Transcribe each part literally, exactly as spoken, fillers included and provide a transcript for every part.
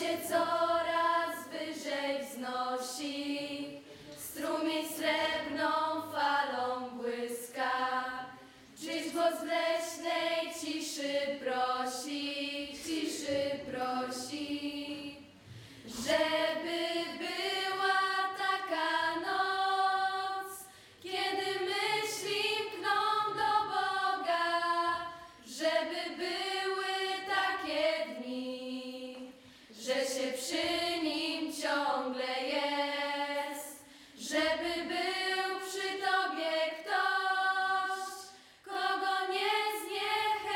coraz wyżej wznosi, strumień srebrną falą błyska. Czyś go z leśnej ciszy prosi, ciszy prosi, żeby była taka noc, kiedy myśli mkną do Boga, żeby były takie dni, że się przy Nim ciągle jest, żeby był przy Tobie ktoś, kogo nie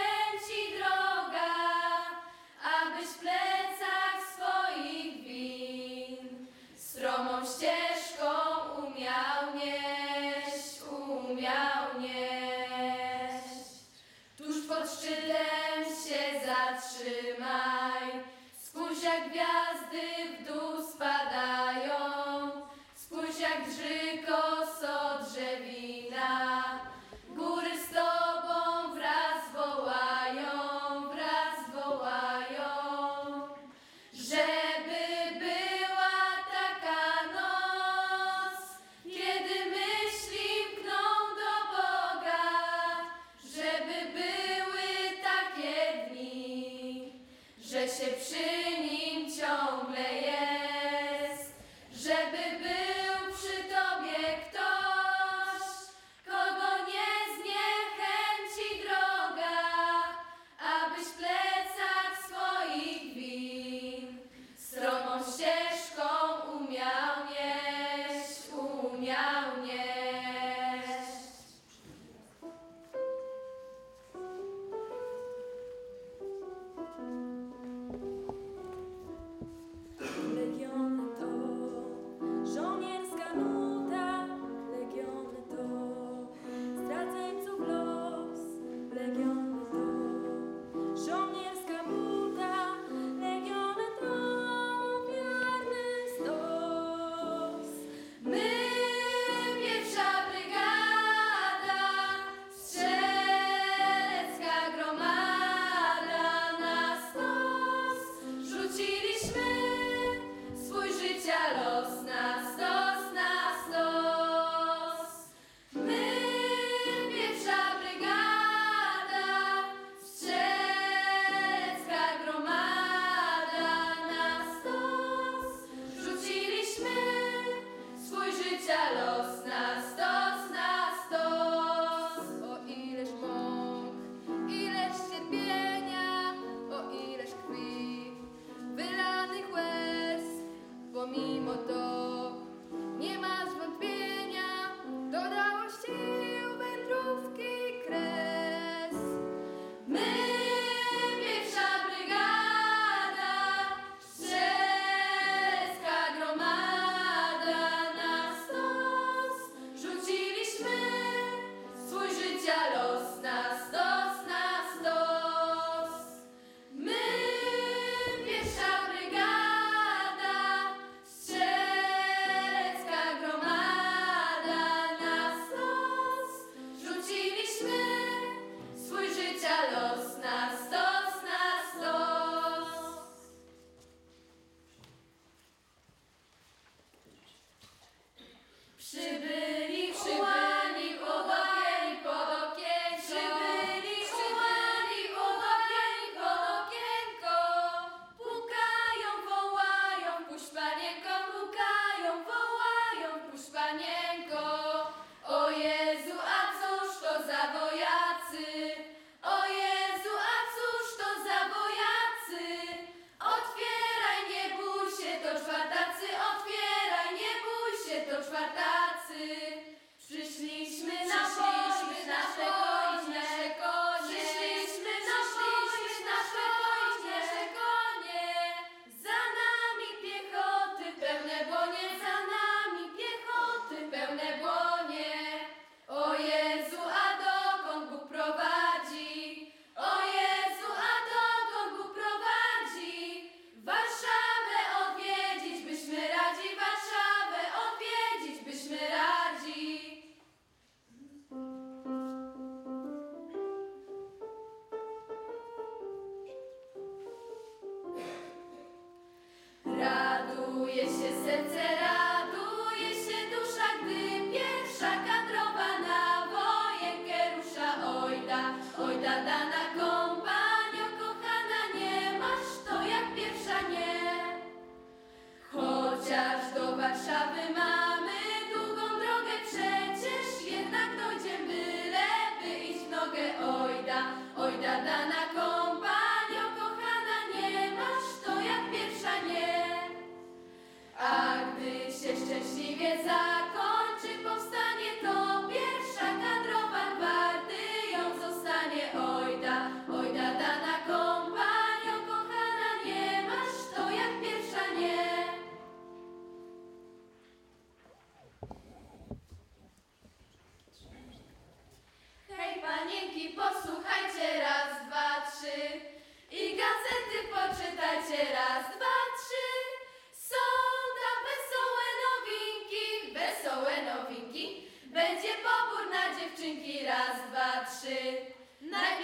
zniechęci droga, abyś w plecach swoich wiózł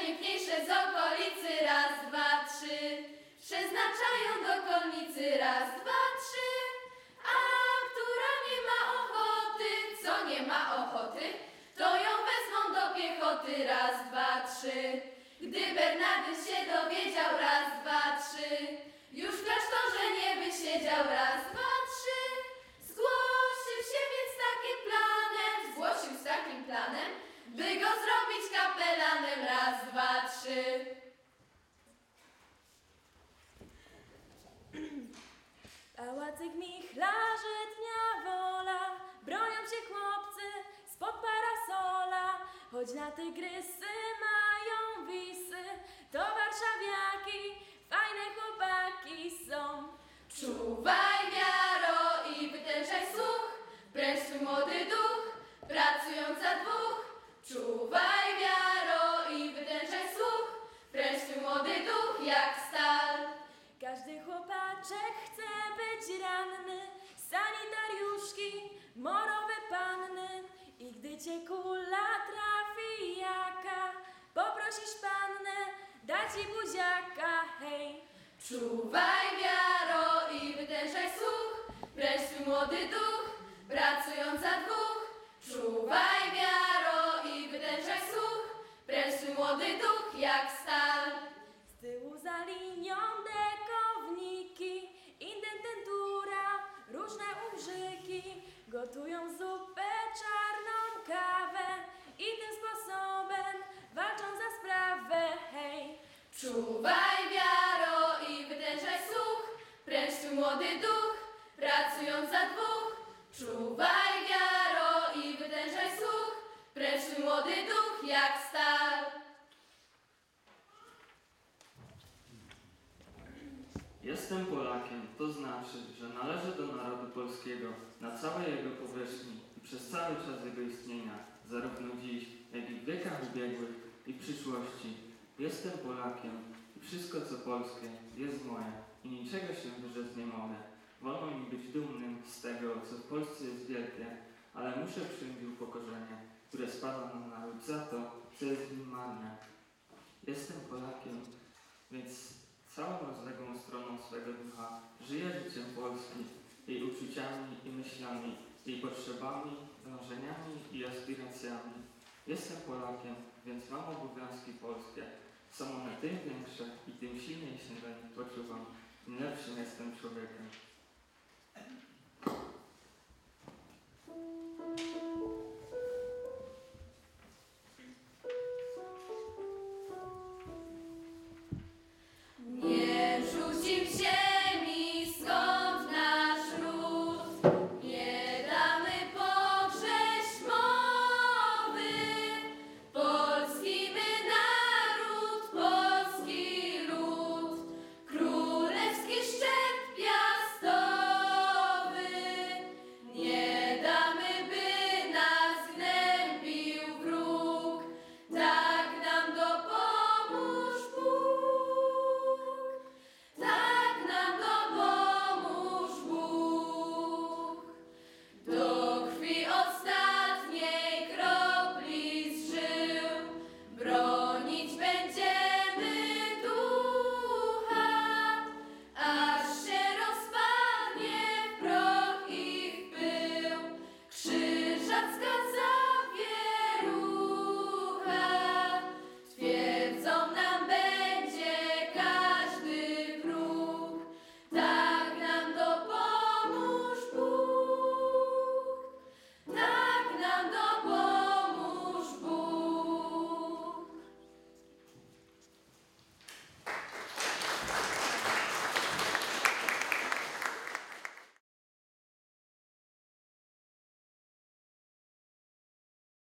najpiękniejsze z okolicy, raz, dwa, trzy. Przeznaczają do kolnicy, raz, dwa, trzy. A która nie ma ochoty, co nie ma ochoty, to ją wezmą do piechoty, raz, dwa, trzy. Gdy Bernardyn się dowiedział, raz, dwa, trzy, już w klasztorze nie wysiedział, raz, dwa, trzy. Zgłosił się więc z takim planem, zgłosił z takim planem, by go zrobić kapelanem, raz, dwa, trzy. Pałacyk michlarzy dnia wola, bronią się chłopcy spod parasola, choć na tygrysy mają wisy, to warszawiaki, fajne chłopaki są. Czuwaj, wiaro, i wytężaj słuch, pręż twój młody duch, pracując za dwóch. Czuwaj, wiaro, i wytężaj słuch, pręż twój młody duch jak stal. Każdy chłopaczek chce być ranny, sanitariuszki, morowe panny. I gdy cię kula trafi jaka, poprosisz pannę, da ci buziaka, hej. Czuwaj, wiaro, i wytężaj słuch, pręż twój młody duch, pracując za dwóch. Czuwaj, wiaro, i wytężaj słuch, pręż twój młody duch jak stal. Z tyłu za linią dekowniki, intendentura, różne umrzyki, gotują zupę, czarną kawę i tym sposobem walczą za sprawę, hej. Czuwaj, wiaro, i wytężaj słuch, pręż twój młody duch, pracując za dwóch. Czuwaj, wiaro, i wytężaj słuch, pręż twój młody duch jak stal. Jestem Polakiem, to znaczy, że należę do narodu polskiego na całej jego powierzchni i przez cały czas jego istnienia, zarówno dziś, jak i w wiekach ubiegłych i w przyszłości. Jestem Polakiem i wszystko co polskie jest moje i niczego się wyrzec nie mogę. Wolno mi być dumnym z tego, co w Polsce jest wielkie, ale muszę przyjąć upokorzenie, które spada na naród za to, co jest w nim marne. Jestem Polakiem, więc całą rozległą stroną swego ducha żyję życiem Polski, jej uczuciami i myślami, jej potrzebami, dążeniami i aspiracjami. Jestem Polakiem, więc mam obowiązki polskie. Są one tym większe i tym silniej się do nich poczuwam, tym lepszym jestem człowiekiem.